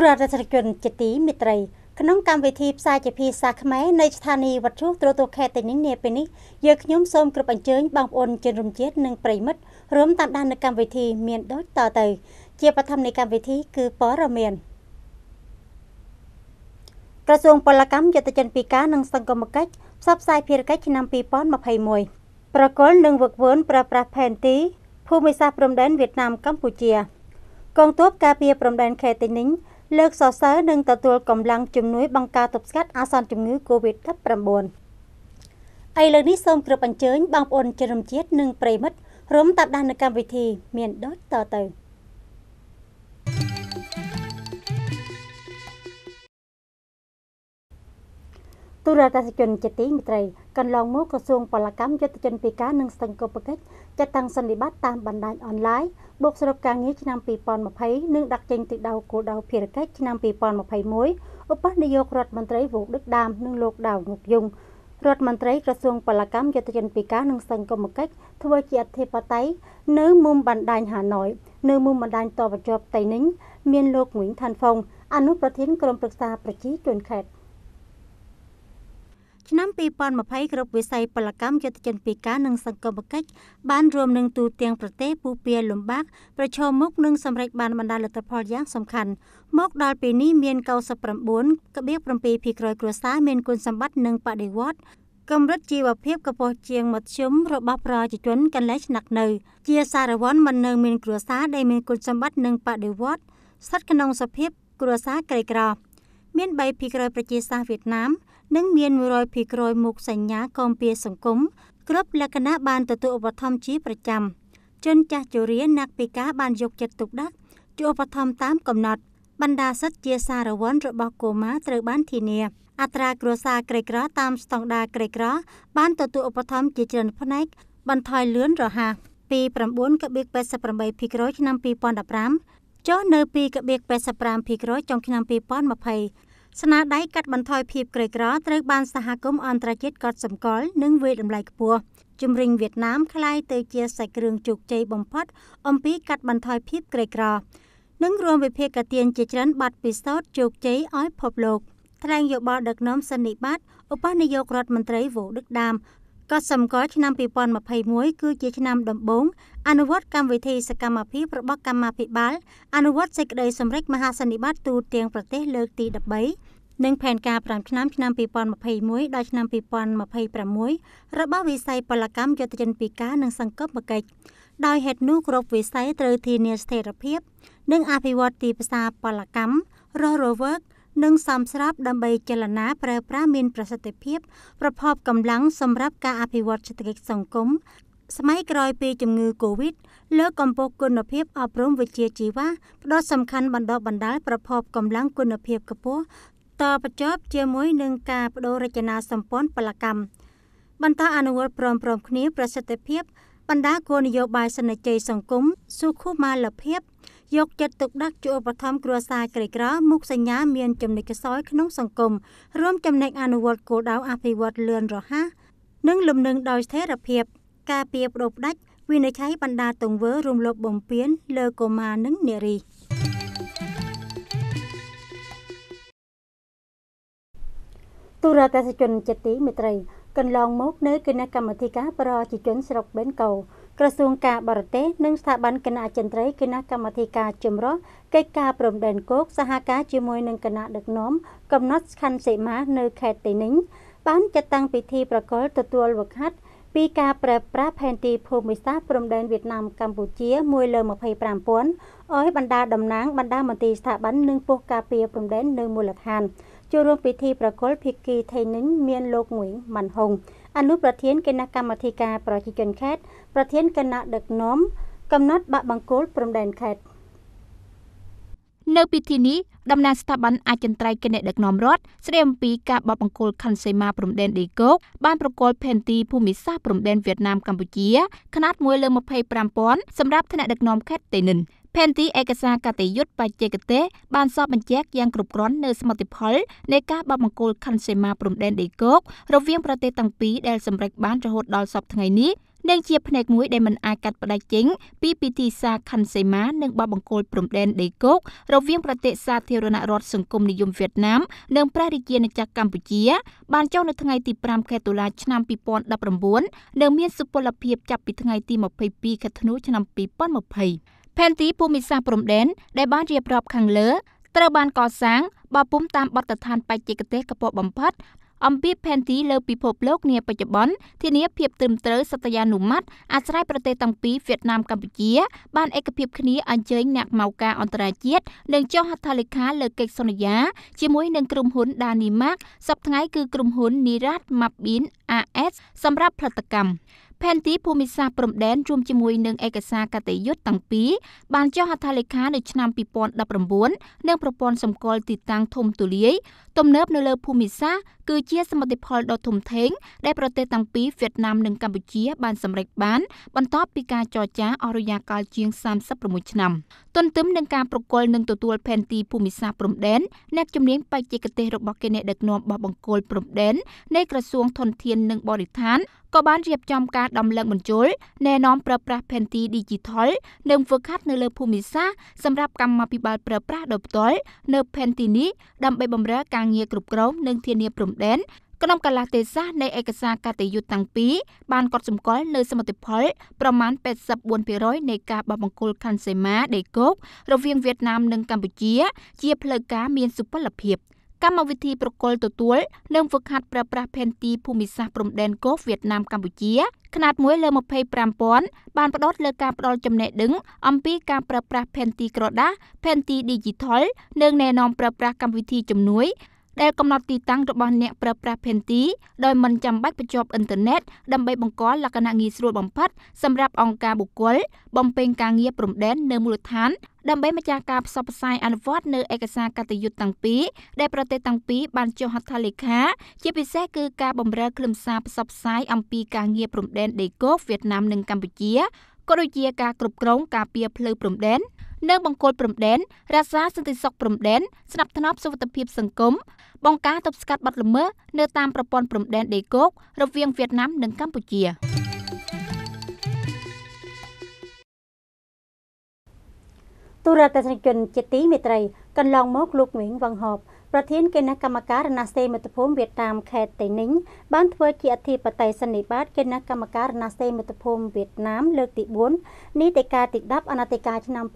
រដ្ឋាភិបាលជាទីមិត្តរីក្នុងកម្មវិធីផ្សាយជាភាសាខ្មែរនៃស្ថានីយ៍វត្ថុទូទៅខេត្តតេនិញនាពេលនេះយើងខ្ញុំសូមគ្រប់អញ្ជើញបងប្អូនជនរួមជាតិនិងប្រិយមិត្តរួមតាមដាននៅកម្មវិធីមានដូចតទៅជាបឋមនៃកម្មវិធីគឺព័ត៌មានក្រសួងពលកម្មយុទ្ធជនពីការនិងសង្គមកិច្ចផ្សព្វផ្សាយភារកិច្ចឆ្នាំ2021ប្រកុលនឹងវឹកវើប្រើប្រាស់ផែនទីភូមិសាស្ត្រព្រំដែនវៀតណាមកម្ពុជាកងទ័ពការពារព្រំដែនខេត្តតេនិញលើកសរសើរនិងទទួលកម្លាំងជំនួយបង្ការទប់ស្កាត់អាសន្នជំងឺ COVID-19 ឥឡូវនេះសូមគ្រប់អញ្ជើញបងប្អូនជនរួមជាតិនិងប្រិយមិត្តរួមតាមដាននៅកម្មវិធីមានដូចតទៅទូរទស្សនិកជនជាទីមេត្រីកន្លងមកក្រសួងពលកម្មយុទ្ធជនពីការនិងសង្គមកិច្ចចាត់តាំងសន្និបាតតាមបណ្ដាញអនឡាញបូកសរុបការងារឆ្នាំ2020និងដាក់ចេញទិសដៅគោលដៅភារកិច្ចឆ្នាំ2021ឧបនាយករដ្ឋមន្ត្រីវូដឹកដាមនិងលោកដាវងុកយុងរដ្ឋមន្ត្រីក្រសួងពលកម្មយុទ្ធជនពីការនិងសង្គមកិច្ចធ្វើជាអធិបតីនៅមុំបណ្ដាញហាណូយនៅមុំបណ្ដាញតវជាប់តៃនិញមានលោកងុយថាន់ហ្វុងអនុប្រធានក្រុមប្រឹក្សាប្រជាជនខេត្តឆ្នាំ2020គ្រប់វិស័យពលកម្មយុទ្ធជនពីការនិងសង្គមកិច្ចបានរួមនឹងទូទាំងប្រទេសពុះពៀលំបាកប្រឈមមុខនឹងសម្រេចបានបណ្ដាលទ្ធផលយ៉ាងសំខាន់មកដល់ពេលនេះមាន 99.7% គ្រួសារមានគុណសម្បត្តិនិងបដិវត្តន៍កម្រិតជីវភាពខ្ពស់ជាងមធ្យមរបស់ប្រជាជនកន្លែងស្នាក់នៅជាសារវ័នមិននៅមានគ្រួសារដែលមានគុណសម្បត្តិនិងបដិវត្តន៍ស្ថិតក្នុងសភាពគ្រួសារក្រីក្រមាន 3% ប្រជាសាស្ត្រវៀតណាមនិងមាន 100% មុខសញ្ញាគាំពៀសង្គមគ្រប់លក្ខណៈបានទទួលឧបត្ថម្ភជាប្រចាំជនចាស់ជរាអ្នកពិការបានយកចិត្តទុកដាក់ជួយឧបត្ថម្ភតាមកំណត់បណ្ដាសិទ្ធិជាសារវ័នរបស់កុមារត្រូវបានធានាអត្រាគ្រួសារក្រីក្រតាមស្តង់ដារក្រីក្របានទទួលឧបត្ថម្ភជាច្រើនផ្នែកបន្ថយលឿនរហ័សពី 9.88% ឆ្នាំ2015ចុះនៅ 2.85% ចុងឆ្នាំ2020ស្នាដៃកាត់បន្ថយភាពក្រីក្រត្រូវបានសហគមន៍អន្តរជាតិកត់សម្គាល់និងវាយតម្លៃខ្ពស់ជំរុញវៀតណាមក្លាយទៅជាសាច់គ្រឿងជោគជ័យបំផុតអំពីកាត់បន្ថយភាពក្រីក្រនិងរួមវិភាគទានជាច្រើនបទពិសោធន៍ជោគជ័យឲ្យពិភពលោកថ្លែងយោបល់ដឹកនាំសន្និបាតឧបនាយករដ្ឋមន្ត្រីវូដឹកដាមក៏សម្គាល់ឆ្នាំ2021គឺជាឆ្នាំដំបូងអនុវត្តកម្មវិធីសកម្មភាពរបស់កម្មាភិបាលអនុវត្តសេចក្តីសម្រេចមហាសន្និបាតទូទាំងប្រទេសលើកទី13និងផែនការ5ឆ្នាំ2021ដល់ឆ្នាំ2026របស់វិស័យពលកម្មយុទ្ធជនពីការនិងសង្គមកិច្ចដោយហេតុនោះគ្រប់វិស័យត្រូវធានាស្ថិរភាពនិងអភិវឌ្ឍទីផ្សារពលកម្មរស់រវើកនិងសមស្របដើម្បីចលនាប្រើប្រាស់មានប្រសិទ្ធភាពប្រកបកម្លាំងសម្រាប់ការអភិវឌ្ឍសេដ្ឋកិច្ចសង្គមសម័យក្រោយពីជំងឺ Covid លើកកម្ពស់គុណភាពអប់រំវិជ្ជាជីវៈផ្ដោតសំខាន់បណ្ដុះបណ្ដាលប្រកបកម្លាំងគុណភាពខ្ពស់តបញ្ចប់ជាមួយនឹងការបដូររចនាសម្ព័ន្ធពលកម្មបន្តអនុវត្តព្រមគ្នាប្រសិទ្ធភាពបណ្ដាគោលនយោបាយសន្តិជ័យសង្គមសុខុមាលភាពយកចិត្តទុកដាក់ជួយឧបត្ថម្ភគ្រួសារក្រីក្រមុខសញ្ញាមានចំណុចខ្សោយក្នុងសង្គមរួមចំណែកអនុវត្តគោលដៅអភិវឌ្ឍលឿនរហ័សនិងលំនឹងដោយស្ថិរភាពការពារបដូរផ្ដាច់វិនិច្ឆ័យបណ្ដាទង្វើរំលោភបំពានលើកុមារនិងនារីទូរទស្សនិកជនជាទីមេត្រីកន្លងមកនៅគណៈកម្មាធិការប្រជាជនស្រុកបេនកោក្រសួងការបរទេសនិងស្ថាប័នគណៈអចិន្ត្រៃយ៍គណៈកម្មាធិការចម្រុះកិច្ចការព្រំដែនគោកសហការជាមួយនឹងគណៈដឹកនាំកំណត់ខណ្ឌសីមានៅខេត្តតេនិញបានចាត់តាំងពិធីប្រគល់ទទួលវឹកហាត់ពីការប្រើប្រាស់ផែនទីភូមិសាស្ត្រព្រំដែនវៀតណាមកម្ពុជា1លើ 25,000 ឲ្យបណ្ដាតំណាងបណ្ដាមន្ទីរស្ថាប័ននិងប៉ុស្តិ៍ការពារព្រំដែននៅមូលដ្ឋានចូលរួមពិធីប្រគល់ភាគីថៃនិញមានលោកងុយម៉ាន់ហុងអនុប្រធានគណៈកម្មាធិការប្រជាជនខេត្តប្រធានគណៈដឹកនាំកំណត់បាក់បង្គោលព្រំដែនខេត្តនៅពិធីនេះតំណាងស្ថាប័នអចិន្ត្រៃយ៍គណៈដឹកនាំរដ្ឋស្ដីអំពីការបបង្គោលខណ្ឌសីមាព្រំដែនដីគោកបានប្រគល់ផែនទីភូមិសាស្ត្រព្រំដែនវៀតណាមកម្ពុជាຂະຫນາດ1លើ 25,000 សម្រាប់ថ្នាក់ដឹកនាំខេត្តតេនិញផែនទីឯកសារកតញ្ញុត្តបច្ចេកទេសបានសបបញ្ជាក់យ៉ាងគ្រប់គ្រាន់នៅសមិទ្ធផលនៃការបបង្គោលខណ្ឌសីមាព្រំដែនដីគោករវាងប្រទេសទាំងពីរដែលសម្រេចបានរហូតដល់សព្វថ្ងៃនេះ Nên chiaផ្នែកមួយដែលមិនអាចកាត់ផ្តាច់ចេញពីពិធីសារខណ្ឌសីមានិងបបបង្គោលព្រំដែនដីគោករវាងប្រទេសសាធារណរដ្ឋសង្គមនិយមវៀតណាមនិងព្រះរាជាណាចក្រកម្ពុជាបានចុះនៅថ្ងៃទី5ខែតុលាឆ្នាំ2019និងមានសុពលភាពចាប់ពីថ្ងៃទី22ខែធ្នូឆ្នាំ2020 ផែនទីភូមិសាស្ត្រព្រំដែនដែលបានរៀបរាប់ខាងលើត្រូវបានកសាងបើពុំតាមបទដ្ឋានបច្ចេកទេសកពស់បំផុតអំពីផែនទីលើពិភពលោកនាបច្ចុប្បន្នធានាភាពត្រឹមត្រូវសត្យានុម័តអាស្រ័យប្រទេសទាំងពីរវៀតណាមកម្ពុជាបានឯកភាពគ្នាអញ្ជើញអ្នកម៉ៅការអន្តរជាតិនិងចុះហត្ថលេខាលើកិច្ចសន្យាជាមួយនឹងក្រុមហ៊ុន Danimark សប្តាហ៍ថ្ងៃគឺក្រុមហ៊ុន Nirat Mapbin AS សម្រាប់ផលិតកម្មផែនទីភូមិសាស្ត្រព្រំដែនរួមជាមួយនឹងឯកសារកតញ្ញុទាំងពីរបានចុះហត្ថលេខានៅឆ្នាំ2019និងប្រព័ន្ធសម្គាល់ទីតាំងធំទូលាយទំនើបនៅលើភូមិសាស្ត្រគឺជាសមិទ្ធផលដ៏ធំធេងដែលប្រទេសទាំងពីរវៀតណាមនិងកម្ពុជាបានសម្រេចបានបន្ទាប់ពីការចរចាអស់រយៈកាលជាង36ឆ្នាំទន្ទឹមនឹងការប្រគល់និងទទួលផែនទីភូមិសាស្ត្រព្រំដែនអ្នកជំនាញបច្ចេកទេសរបស់គណៈដឹកនាំបោះបង្គោលព្រំដែននៃក្រសួងធនធាននិងបរិស្ថានក៏បានរៀបចំការដំឡើងបញ្ចូលណែនាំប្រើប្រាស់ផែនទី Digital និងហ្វឹកហាត់នៅលើភូមិសាស្ត្រសម្រាប់កម្មាភិបាលប្រើប្រាស់ដោយផ្ទាល់នៅផែនទីនេះដើម្បីបម្រើការងារគ្រប់គ្រងនិងធានាព្រំដែនក្នុងកាលៈទេសៈនៃឯកសារកតញ្ញុទាំងពីរបានកត់សម្គាល់នៅសមិទ្ធផលប្រមាណ 84% នៃការបោះបង្គោលខណ្ឌសីមាដីគោករវាងវៀតណាមនិងកម្ពុជាជាផ្លូវការមានសុពលភាពកម្មវិធីប្រគល់ទទួលនិងហ្វឹកហាត់ប្រើប្រាស់ផែនទីភូមិសាស្ត្រព្រំដែនគោកវៀតណាមកម្ពុជាຂະຫນາດ1លើ 25,000 បានផ្ដោតលើការផ្ដល់ចំណេះដឹងអំពីការប្រើប្រាស់ផែនទីក្រដាសផែនទី Digital និងណែនាំប្រើប្រាស់កម្មវិធីជំនួយដែលកំណត់ទីតាំងរបស់អ្នកប្រើប្រាស់ផែនទីដោយមិនចាំបាច់បញ្ជាប់អ៊ីនធឺណិតដើម្បីបង្កលក្ខណៈងាយស្រួលបំផុតសម្រាប់អង្គការបុគ្គលបំពេញការងារព្រំដែននៅមូលដ្ឋានដើម្បីម្ចាស់ការផ្សព្វផ្សាយអនុវត្តនៅឯកសារកតញ្ញុទាំងពីរដែលប្រទេសទាំងពីរបានចុះហត្ថលេខាជាពិសេសគឺការបម្រើខ្លឹមសារផ្សព្វផ្សាយអំពីការងារព្រំដែនដីគោកវៀតណាមនិងកម្ពុជាក៏ដូចជាការគ្រប់គ្រងការពារផ្លូវព្រំដែននិងបង្គោលព្រំដែនរក្សាសន្តិសុខព្រំដែនស្ដាប់ធ្នាប់សុវត្ថិភាពសង្គមបង្ការទប់ស្កាត់បទល្មើសនៅតាមប្រព័ន្ធព្រំដែនដីគោករវាងវៀតណាមនិងកម្ពុជាទូរទស្សនិកជនជាទីមេត្រីកន្លងមកលោកវិញវងហបប្រធានគណៈកម្មការអាណាសេមិត្តភូមិវៀតណាមខេត្តតេនិញបានធ្វើជាអធិបតីសន្និបាតគណៈកម្មការអាណាសេមិត្តភូមិវៀតណាមលើកទី4នីតិកាលទី10អាណត្តិកាលឆ្នាំ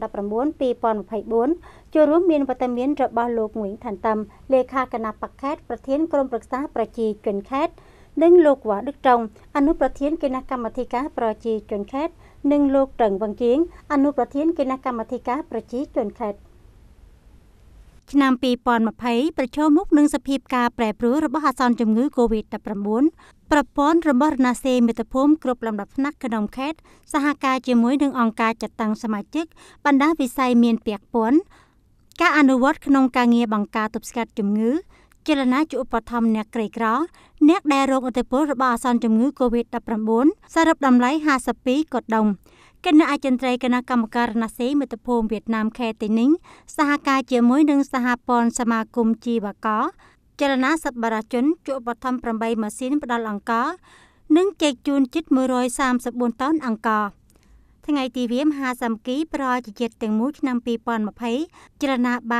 2019-2024ចូលរួមមានវត្តមានរបស់លោកងួយឋានតាំលេខាគណៈបកខេត្តប្រធានក្រុមប្រឹក្សាប្រជាជនខេត្តនិងលោកវ៉ាដឹកត្រង់អនុប្រធានគណៈកម្មាធិការប្រជាជនខេត្តនិងលោកត្រឹងវងជាងអនុប្រធានគណៈកម្មាធិការប្រជាជនខេត្តឆ្នាំ2020ប្រឈមមុខនឹងសភាពការប្រែប្រួលរបស់អាសន្នជំងឺ COVID-19 ប្រព័ន្ធរបស់អាណាសេមិត្តភូមិគ្រប់លំដាប់ថ្នាក់ក្នុងខេត្តសហការជាមួយនឹងអង្គការចាត់តាំងសមាជិកបណ្ដាវិស័យមានពាក់ព័ន្ធការអនុវត្តក្នុងការងារបង្ការទប់ស្កាត់ជំងឺចលនាជាឧបត្ថម្ភអ្នកក្រីក្រអ្នកដែលរងឥទ្ធិពលរបស់អាសន្នជំងឺ COVID-19 សរុបតម្លៃ52កុដុងគណៈអចិន្ត្រៃយ៍គណៈកម្មការអាណាសេមិត្តភូមិវៀតណាមខេត្តតេនិញសហការជាមួយនឹងសហព័ន្ធសមាគមជីវករចលនាសប្បុរសជនជួបឧបត្ថម្ភ8ម៉ាស៊ីនផ្ដល់អង្ករនិងចែកជូនជិត134តោនអង្ករថ្ងៃទីវាមហាសាមគ្គីប្រជាជាតិទាំងមូលឆ្នាំ2020ចលនាបាន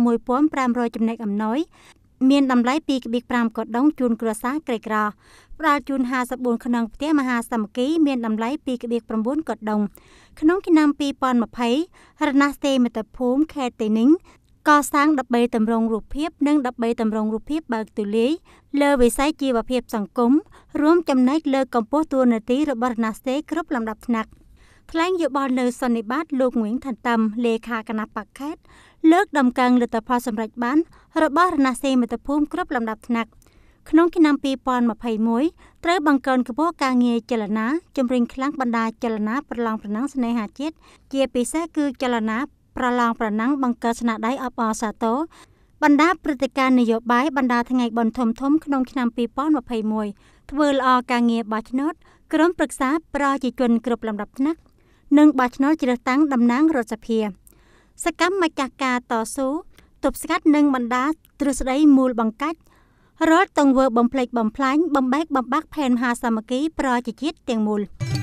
6,500 ចំណែកអំណោយមានតម្លៃ 2.5 កុដុងជូនគ្រួសារក្រីក្រផ្ដល់ជូន54ក្នុងផ្ទះមហាសាមគ្គីមានតម្លៃ 2.9 កុដុងក្នុងឆ្នាំ2020រណសេមិត្តភូមិខេត្តតេនិញកសាង13តម្រងរូបភាពនិង13តម្រងរូបភាពបើកទូលាយលើវិស័យជីវភាពសង្គមរួមចំណែកលើកម្ពស់តួនាទីរបស់រណសេគ្រប់លំដាប់ថ្នាក់ថ្លែងយោបល់នៅសន្និបាតលោកងួយឋានតាំលេខាគណៈបកខេត្តលើកដំកើងលទ្ធផលសម្រេចបានរបស់រណសេមិត្តភូមិគ្រប់លំដាប់ថ្នាក់ក្នុងឆ្នាំ2021ត្រូវបង្កើនកម្ពស់ការងារចលនាជំរុញខ្លាំងបណ្ដាចលនាប្រឡងប្រណាំងស្នេហាជាតិជាពិសេសគឺចលនាប្រឡងប្រណាំងបង្កើតស្នាដៃអបអរសាទរបណ្ដាព្រឹត្តិការណ៍នយោបាយបណ្ដាថ្ងៃបុណ្យធំៗក្នុងឆ្នាំ2021ធ្វើល្អការងារបោះឆ្នោតក្រុមប្រឹក្សាប្រជាជនគ្រប់លំដាប់ថ្នាក់និងបោះឆ្នោតជ្រើសតាំងតំណាងរដ្ឋសភាសកម្មម្ចាស់ការតស៊ូទប់ស្កាត់និងបណ្ដាទ្រឹស្ដីមូលបង្កាច់រត់តង្វើបំផ្លិចបំផ្លាញបំបែកបំបាក់ផែនមហាសាមគ្គីប្រជាជាតិទាំងមូល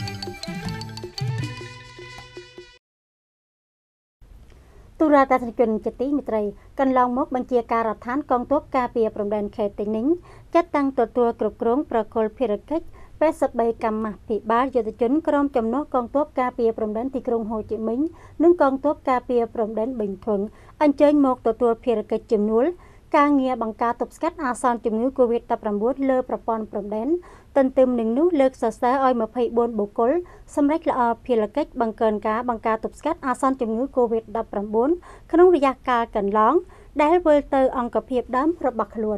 ទូរទស្សនិកជនជាទីមេត្រីកន្លងមកបញ្ជាការរដ្ឋាភិបាលកងទ័ពការពារព្រំដែនខេត្តតេនិញចាត់តាំងទទួលគ្រប់គ្រងប្រគល់ភារកិច្ច83កម្មាភិបាលយុទ្ធជនក្រុមចំណុះកងទ័ពការពារព្រំដែនទីក្រុងហូជីមិញនិងកងទ័ពការពារព្រំដែនប៊ិញធុងអញ្ជើញមកទទួលភារកិច្ចជំនួសការងារបង្ការទប់ស្កាត់អាសន្នជំងឺ COVID-19 លើប្រព័ន្ធព្រំដែនទន្ទឹមនឹងនោះលើកសរសើរឲ្យ24បុគ្គលសម្រេចល្អភារកិច្ចបង្កើនការបង្ការទប់ស្កាត់អាសន្នជំងឺ COVID-19 ក្នុងរយៈកាលកន្លងដែលវិលទៅអង្គភាពដើមរបស់ខ្លួន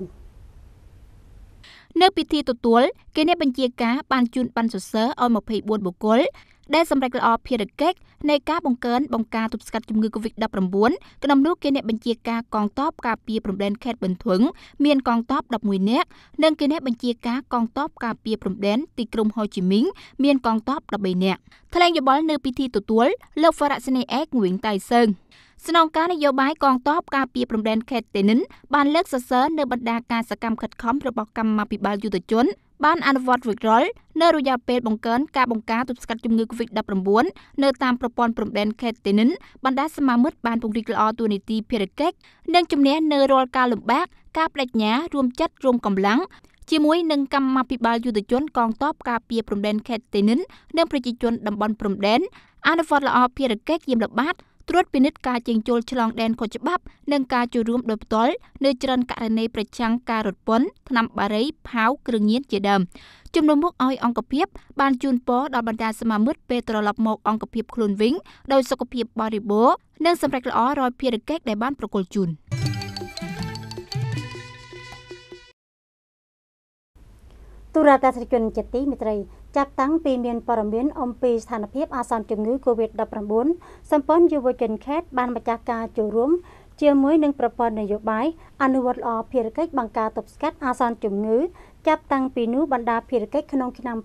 នៅពិធីទទួលគណៈបញ្ជាការបានជូនប័ណ្ណសរសើរឲ្យ24បុគ្គលដែលសម្រេចល្អភារកិច្ចនៃការបង្កើនបង្ការទប់ស្កាត់ជំងឺ COVID-19 ក្នុងនោះគណៈបញ្ជាការកងទ័ពការពារព្រំដែនខេត្តប៊ិនធុងមានកងទ័ព11នាក់និងគណៈបញ្ជាការកងទ័ពការពារព្រំដែនទីក្រុងហូជីមិញមានកងទ័ព13នាក់ថ្លែងយោបល់នៅពិធីទទួលលោកហ្វារ៉ាក់សនីអេកងវិញតៃសើងស្នងការនយោបាយកងទ័ពការពារព្រំដែនខេត្តតេនិនបានលើកសរសើរនៅបណ្ដាការសកម្មខិតខំរបស់កម្មាភិបាលយុទ្ធជនបានអនុវត្តរួចរាល់នៅរយៈពេលបង្កើនការបង្ការទប់ស្កាត់ជំងឺ COVID-19 នៅតាមប្រព័ន្ធព្រំដែនខេត្តតេនិនបណ្ដាសមាមិត្តបានពង្រីកល្អតួនាទីភារកិច្ចនិងជំនះនៅរាល់ការលំបាកការបដិញ្ញារួមចិត្តរួមកម្លាំងជាមួយនឹងកម្មាភិបាលយុទ្ធជនកងទ័ពការពារព្រំដែនខេត្តតេនិននិងប្រជាជនតំបន់ព្រំដែនអនុវត្តល្អភារកិច្ចយាមល្បាតត្រួតពិនិត្យការចេញចូលឆ្លងដែនខុសច្បាប់និងការចូលរួមដោយផ្ទាល់នៅច្រើនករណីប្រឆាំងការរត់ពន្ធថ្នាំបារីផាវគ្រឿងញៀនជាដើមជំនុំមុខឲ្យអង្គភាពបានជូនពរដល់បណ្ដាសមាមិត្តពេលត្រឡប់មកអង្គភាពខ្លួនវិញដោយសុខភាពបរិបូរណ៍និងសម្រេចល្អរាល់ភារកិច្ចដែលបានប្រគល់ជូនទូរទស្សនិកជនជាទីមេត្រីចាប់តាំងពីមានព័ត៌មានអំពីស្ថានភាពអាសន្នជំងឺ COVID-19 សម្ព័ន្ធយុវជនខេត្តបានម្ចាស់ការចូលរួមជាមួយនឹងប្រព័ន្ធនយោបាយអនុវត្តល្អភារកិច្ចបង្ការទប់ស្កាត់អាសន្នជំងឺចាប់តាំងពីនោះបណ្ដាភារកិច្ចក្នុងឆ្នាំ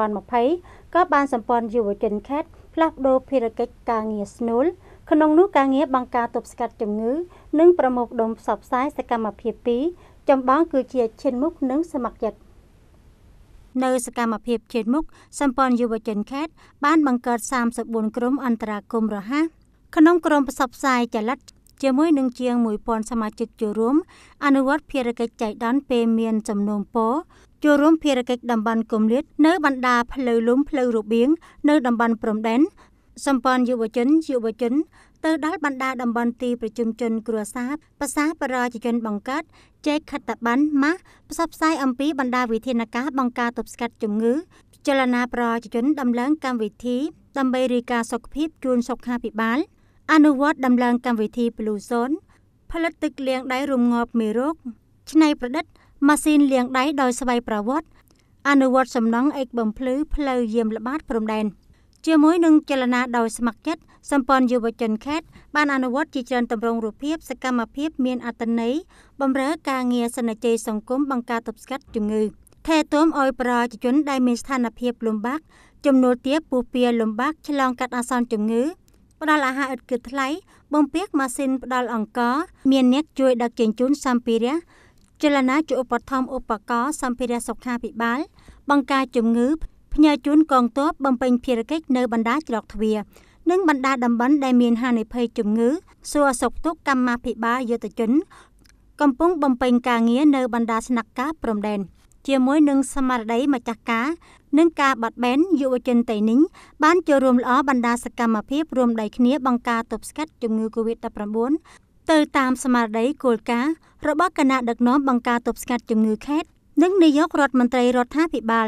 2020ក៏បានសម្ព័ន្ធយុវជនខេត្តផ្លាស់ប្ដូរភារកិច្ចការងារស្នូលក្នុងនោះការងារបង្ការទប់ស្កាត់ជំងឺនិងប្រមូលផ្ដុំផ្សព្វផ្សាយសកម្មភាព2ចម្បងគឺជាឈានមុខនិងសមត្ថកិច្ចនៅសកម្មភាពជាមុខសម្ព័ន្ធយុវជនខេត្តបានបង្កើត34ក្រុមអន្តរាគមន៍រហ័សក្នុងក្រុមផ្សព្វផ្សាយចល័តជាមួយនឹងជាង 1000 សមាជិកចូលរួមអនុវត្តភារកិច្ចចៃដន្យពេលមានសំណូមពរចូលរួមភារកិច្ចតំបន់គម្លាតនៅបណ្ដាផ្លូវលំផ្លូវរបៀងនៅតំបន់ព្រំដែនសម្ព័ន្ធយុវជនទៅដល់បណ្ដាតំបន់ទីប្រជុំជនគ្រួសារភាសាប្រជាជនបង្កើតចែកខិត្តប័ណ្ណម៉ាស់ផ្សព្វផ្សាយអំពីបណ្ដាវិធានការបង្ការទប់ស្កាត់ជំងឺចលនាប្រជាជនដំឡើងកម្មវិធីដើម្បីរាយការណ៍សុខភាពជូនសុខាភិបាលអនុវត្តដំឡើងកម្មវិធី Blue Zone ផលិតទឹកលាងដៃរំងាប់មេរោគច្នៃប្រឌិតម៉ាស៊ីនលាងដៃដោយស្វ័យប្រវត្តិអនុវត្តសំណង់អេកបំភ្លឺផ្លូវយាមល្បាតព្រំដែនជាមួយនឹងចលនាដោយស្ម័គ្រចិត្តសម្ព័ន្ធយុវជនខេត្តបានអនុវត្តជាច្រើនទម្រង់រូបភាពសកម្មភាពមានអត្ថន័យបម្រើការងារសន្តិជ័យសង្គមបង្ការទប់ស្កាត់ជំងឺថែទាំឲ្យប្រជាជនដែលមានស្ថានភាពលំបាកចំនួនទាបពុះពៀលំបាកឆ្លងកាត់អាសន្នជំងឺផ្ដល់អាហារឥតគិតថ្លៃបំពាក់ម៉ាស៊ីនផ្ដល់អង្ករមានអ្នកជួយដឹកជញ្ជូនសម្ភារៈចលនាជាឧបត្ថម្ភឧបករណ៍សម្ភារៈសុខាភិបាលបង្ការជំងឺផ្ញើជូនកងទ័ពបំពេញភារកិច្ចនៅបណ្ដាច្រកទ្វារនិងបណ្ដាតំបន់ដែលមានហានិភ័យជំងឺសួរសុខទុក្ខកម្មាភិបាលយុទ្ធជនកំពុងបំពេញការងារនៅបណ្ដាស្នាក់ការព្រំដែនជាមួយនឹងសមារតីម្ចាស់ការនិងការបាត់បេនយុវជនតៃនិញបានចូលរួមល្អបណ្ដាសកម្មភាពរួមដៃគ្នាបង្ការទប់ស្កាត់ជំងឺ COVID-19 ទៅតាមស្មារតីគោលការណ៍របស់គណៈដឹកនាំបង្ការទប់ស្កាត់ជំងឺខេត្តនិងនាយករដ្ឋមន្ត្រីរដ្ឋាភិបាល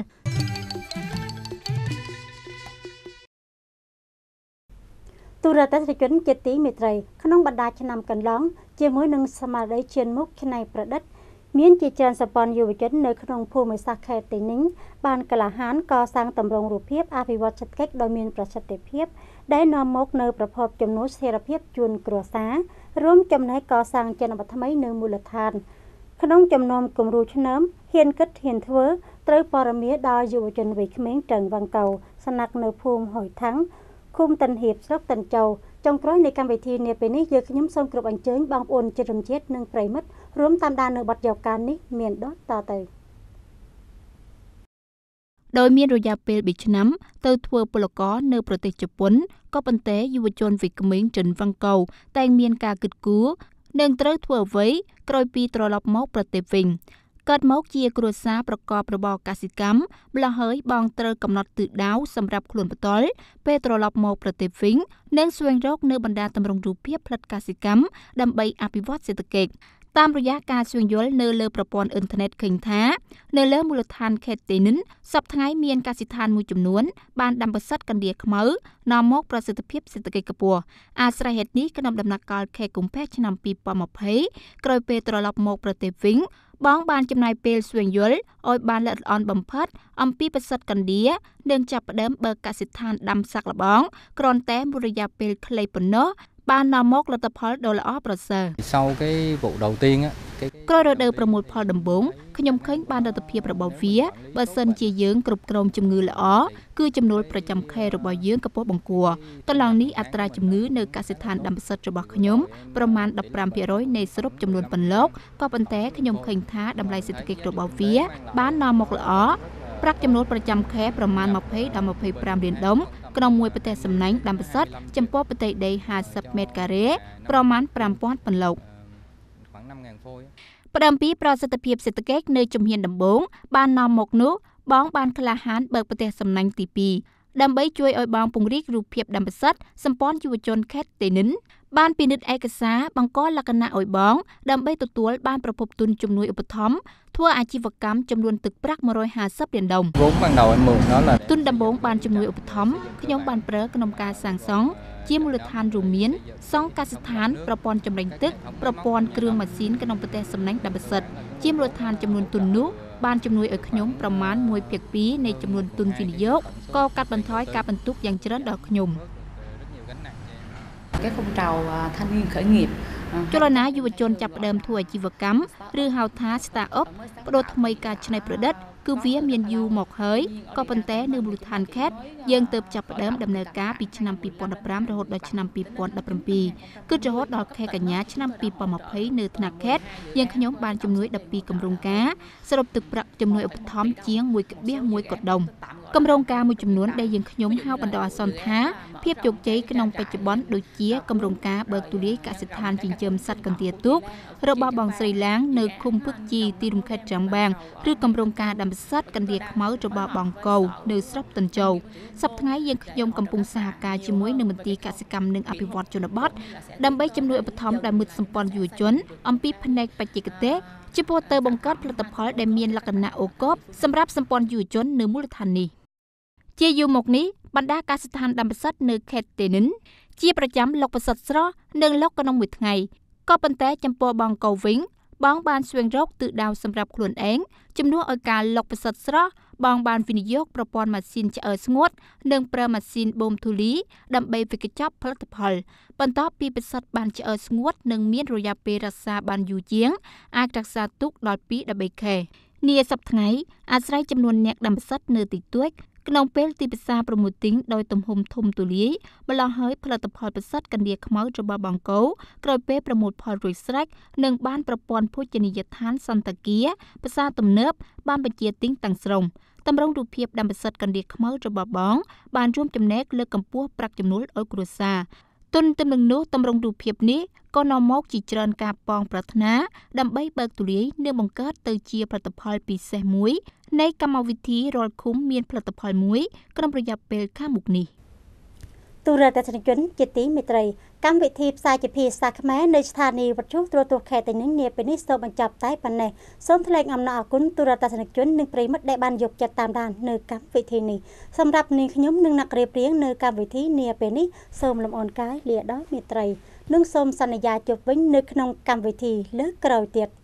ទូរទស្សនិកជនជាទីមេត្រីក្នុងបណ្ដាឆ្នាំកន្លងជាមួយនឹងសមារតីឈានមុខច្នៃប្រឌិតមានជាច្រើនសម្ព័ន្ធយុវជននៅក្នុងភូមិសាស្ត្រខេត្តតេនិញបានក្លាហានកសាងតម្រង់រូបភាពអភិវឌ្ឍសេដ្ឋកិច្ចដ៏មានប្រសិទ្ធភាពដែលនាំមកនូវប្រភពចំណូលស្ថិរភាពជូនគ្រួសាររួមចំណែកកសាងចលនាថ្មីនៅមូលដ្ឋានក្នុងចំណោមគំរូឆ្នើមហ៊ានគិតហ៊ានធ្វើត្រូវព័ត៌មានដល់យុវជនវ័យក្មេងត្រឹងវង្កៅស្នាក់នៅភូមិហុយថាំងឃុំតិនហៀបស្រុកតិនចៅចុងក្រោយនៃកម្មវិធីនាពេលនេះយើងខ្ញុំសូមគោរពអញ្ជើញបងប្អូនជិតរំជាតិនិងប្រិមិត្តរួមតាមដាននៅបទយកការនេះមានដូចតទៅដោយមានរយៈពេល2ឆ្នាំទៅធ្វើពលករនៅប្រទេសជប៉ុនក៏ប៉ុន្តែយុវជនវ័យក្មេងចិនវ៉ាន់កោតែងមានការគិតគូរនឹងត្រូវធ្វើអ្វីក្រោយពីត្រឡប់មកប្រទេសវិញកើតមកជាគ្រួសារប្រកបរបរកសិកម្មម្ល៉េះហើយបងត្រូវកំណត់ទិសដៅសម្រាប់ខ្លួនបន្ទាល់ពេលត្រឡប់មកប្រទេសវិញនិងស្វែងរកនៅបណ្ដាទម្រង់រូបភាពផលិតកសិកម្មដើម្បីអភិវឌ្ឍសេដ្ឋកិច្ចតាមរយៈការស្វែងយល់នៅលើប្រព័ន្ធអ៊ីនធឺណិតឃើញថានៅលើមូលដ្ឋានខេត្តតេនិនសប្តាហ៍ថ្ងៃមានកសិដ្ឋានមួយចំនួនបានដាំបសិទ្ធកណ្ដៀរខ្មៅនាំមកប្រសិទ្ធភាពសេដ្ឋកិច្ចខ្ពស់អាស្រ័យហេតុនេះក្នុងដំណាក់កាលខែកុម្ភៈឆ្នាំ2020ក្រោយពេលត្រឡប់មកប្រទេសវិញបងបានចំណាយពេលស្វែងយល់ឲ្យបានល្អិតល្អន់បំផុតអំពីបសិទ្ធកណ្ដៀរនិងចាប់ផ្ដើមបើកកសិដ្ឋានដាំសាក់លបងគ្រាន់តែមួយរយៈពេលខ្លីប៉ុណ្ណោះបាននាំមកលទ្ធផលដ៏ល្អប្រសើរ Sau cái vụ đầu tiên á ក្រោយរដូវប្រមូលផលដំបូងខ្ញុំឃើញបានលទ្ធភាពរបស់វាបើសិនជាយើងគ្រប់គ្រងជំងឺល្អគឺចំនួនប្រចាំខែរបស់យើងកំពុងបង្គាតឡងនេះអត្រាជំងឺនៅកសិដ្ឋានដាំបសិទ្ធរបស់ខ្ញុំប្រមាណ 15% នៃសរុបចំនួនបន្លកក៏ប៉ុន្តែខ្ញុំឃើញថាតម្លៃសេដ្ឋកិច្ចរបស់វាបាននាំមកល្អប្រាក់ចំណូលប្រចាំខែប្រមាណ 20 ដល់ 25 លានដុំក្នុងមួយប្រទេសសំណាញ់ដាំបសិទ្ធចំពោះផ្ទៃដី 50 ម៉ែត្រការ៉េប្រមាណ 5000 បន្លក ផ្ដើមពីប្រសិទ្ធភាពសេដ្ឋកិច្ចនៅជំហានដំបូងបាននាំមកនោះបងបានក្លាហានបើកប្រទេសសំណាញ់ទី2ដើម្បីជួយឲ្យបងពង្រីករូបភាពដាំបសិទ្ធសម្ព័ន្ធយុវជនខេត្តតេនិនបានពិនិត្យឯកសារបង្កលក្ខណៈឲ្យបងដើម្បីទទួលបានប្រភពទុនជំនួយឧបត្ថម្ភធ្វើអាជីវកម្មចំនួនទឹកប្រាក់ 150 លានដុំ ទុនដំបូងបានជំនួយឧបត្ថម្ភខ្ញុំបានប្រើក្នុងការសាងសង់ជាមូលដ្ឋានរួមមានសង់កសិដ្ឋានប្រព័ន្ធចម្រាញ់ទឹកប្រព័ន្ធគ្រឿងម៉ាស៊ីនក្នុងប្រទេសសំណាញ់ដាំបសិទ្ធជាមូលដ្ឋានចំនួនទុននោះបានជំនួយឲ្យខ្ញុំប្រមាណ 1/2 នៃចំនួនទុនវិនិយោគក៏កាត់បន្ថយការបន្ទុកយ៉ាងច្រើនដល់ខ្ញុំ cái phong trào thanh niên khởi nghiệp ចលនាយុវជនចាប់ផ្ដើមធ្វើអាជីវកម្មឬហៅថា Start-up បដូរថ្មីការច្នៃប្រឌិតគឺវាមានយូរមកហើយក៏ប៉ុន្តែនៅមូលដ្ឋានខេត្តយើងទើបចាប់ផ្ដើមដំណើរការពីឆ្នាំ 2015 រហូតដល់ឆ្នាំ 2017 គឺរហូតដល់ខែកញ្ញាឆ្នាំ 2020 នៅថ្នាក់ខេត្តយើងខ្ញុំបានជំនួយ 12 គម្រោងការសរុបទឹកប្រាក់ជំនួយឧបត្ថម្ភជាង 1.1 កុដុំគម្រោងការមួយចំនួនដែលយើងខ្ញុំហៅបណ្ដោះអាសន្នថាភាពជោគជ័យក្នុងបច្ចុប្បន្នដូចជាគម្រោងការបើកទូលាយកសិដ្ឋានចិញ្ចឹមសត្វកន្ទាទូករបស់បងស្រីឡាងនៅឃុំភឹកជីទីរំខេត្តចាំបាំងឬគម្រោងការដាំសត្វកន្ទាខ្មៅរបស់បងកោនៅស្រុកតញ្ជោសប្តាហ៍ថ្ងៃយើងខ្ញុំកំពុងសហការជាមួយនឹងមន្ទីរកសិកម្មនិងអភិវឌ្ឍជនបទដើម្បីជំនួយឧបត្ថម្ភដល់មិត្តសម្ព័ន្ធយុវជនអំពីផ្នែកបច្ចេកទេសចំពោះទៅបង្កើតផលិតផលដែលមានលក្ខណៈអូកបសម្រាប់សម្ព័ន្ធយុវជននៅមូលដ្ឋាននេះជាយូរមកនេះបណ្ដាកសិដ្ឋានដាំបសិទ្ធនៅខេត្តតេនិនជាប្រចាំលុកបសិទ្ធស្រស់និងលុកក្នុងមួយថ្ងៃក៏ប៉ុន្តែចំពោះបងកោវិញបងបានស្វែងរកទិសដៅសម្រាប់ខ្លួនឯងជំនួសឲ្យការលុកបសិទ្ធស្រស់បងបានវិនិយោគប្រព័ន្ធម៉ាស៊ីនឆ្អើរស្ងួតនិងប្រើម៉ាស៊ីនបូមធូលីដើម្បីវេចខ្ចប់ផលិតផលបន្ទាប់ពីបសិទ្ធបានឆ្អើរស្ងួតនិងមានរយៈពេលរក្សាបានយូរជាងអាចរក្សាទុកដល់ 2-3 ខែនាសប្តាហ៍ថ្ងៃអាស្រ័យចំនួនអ្នកដាំបសិទ្ធនៅទីទួចក្នុងពេលទីផ្សារប្រមូលទិញដោយទំហំធំទូលាយម្ល៉េះហើយផលិតផលបសិទ្ធកណ្ដៀខ្មៅរបស់បងកោក្រោយពេលប្រមូលផលរួចស្រេចនិងបានប្រព័ន្ធភោជនីយដ្ឋានសន្តាគារផ្សារទំនើបបានបញ្ជាទិញទាំងស្រុងតម្រង់រូបភាពដាំបសិទ្ធកណ្ដៀខ្មៅរបស់បងបានរួមចំណែកលើកកម្ពស់ប្រាក់ចំណូលឲ្យគ្រួសារទុនទំនឹងនោះតម្រង់រូបភាពនេះក៏នាំមកជាច្រើនការប៉ងប្រាថ្នាដើម្បីបើកទូលាយនិងបង្កើតទៅជាផលិតផលពិសេសមួយនៃកម្មវិធីរាល់ឃុំមានផលិតផលមួយក្នុងរយៈពេលខាងមុខនេះទូរទស្សនិកជនជាទីមេត្រីកម្មវិធីផ្សាយជាភាសាខ្មែរនៅស្ថានីយ៍វិទ្យុទូរទស្សន៍ខេត្តតេនិញនាពេលនេះសូមបញ្ចប់តែប៉ុណ្ណេះសូមថ្លែងអំណរអគុណទូរទស្សនិកជននិងប្រិយមិត្តដែលបានយកចិត្តតាមដាននៅកម្មវិធីនេះសម្រាប់នាងខ្ញុំនិងអ្នករៀបរៀងនៅកម្មវិធីនាពេលនេះសូមលំអរកាយលាដោយមេត្រីនិងសូមសន្យាជួបវិញនៅក្នុងកម្មវិធីលើកក្រោយទៀត